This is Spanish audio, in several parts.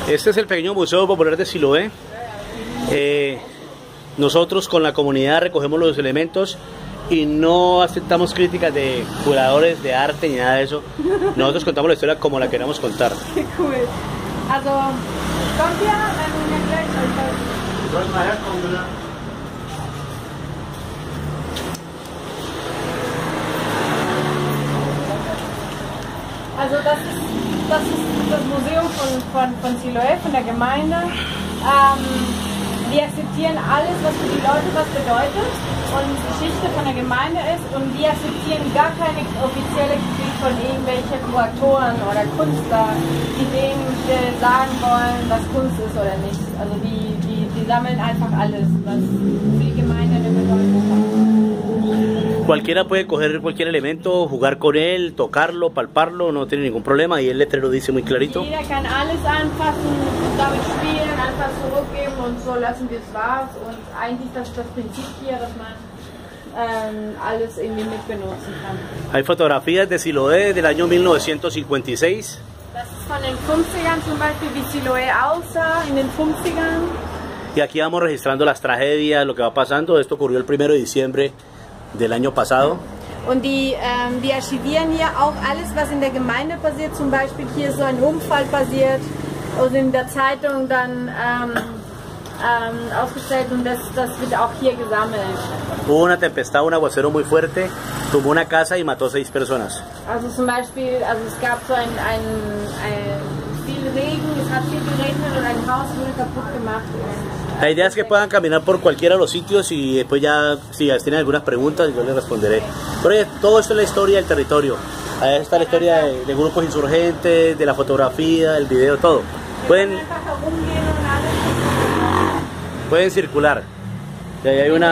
Este es el pequeño Museo Popular de Siloé. Nosotros con la comunidad recogemos los elementos y no aceptamos críticas de curadores de arte ni nada de eso. Nosotros contamos la historia como la queramos contar. Qué cool. Also, kommt ihr, wenn wir gleich Wir sollten mal herkommen, bitte. Also das ist das Museum von Siloé, von der Gemeinde. Wir akzeptieren alles, was für die Leute was bedeutet und Geschichte von der Gemeinde ist, und wir akzeptieren gar keine offizielle Kritik von irgendwelchen Kuratoren oder Künstler, die denen sagen wollen, was Kunst ist oder nicht. Also die sammeln einfach alles, was für die Gemeinde eine Bedeutung hat. Cualquiera puede coger cualquier elemento, jugar con él, tocarlo, palparlo, no tiene ningún problema, y el letrero dice muy clarito. Jeder kann alles anfassen, damit spielen, einfach zurückgeben, und so lassen wir es war's. Und eigentlich das Prinzip hier, dass man alles irgendwie mitbenutzen kann. Hay fotografías de Siloé del año 1956. Das ist von den 50ern zum Beispiel, wie Siloé aussah in den 50ern. Y aquí vamos registrando las tragedias, lo que va pasando. Esto ocurrió el 1 de diciembre del año pasado. Und die archivieren hier auch alles, was in der Gemeinde passiert. Zum Beispiel hier ist so ein Unfall passiert und in der Zeitung dann ausgestellt, und das wird auch hier gesammelt. Hubo una tempestad, un aguacero muy fuerte, tumbó una casa y mató 6 personas. Also zum Beispiel, also es gab so ein viel Regen, es hat viel geregnet und ein Haus wurde kaputt gemacht. La idea es que puedan caminar por cualquiera de los sitios y después ya, si tienen algunas preguntas, yo les responderé. Pero todo esto es la historia del territorio. Ahí está la historia de grupos insurgentes, de la fotografía, del video, todo. Pueden circular. Y ahí hay un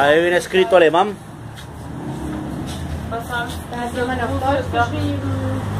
escrito alemán. Da ist jemand auf Deutsch geschrieben.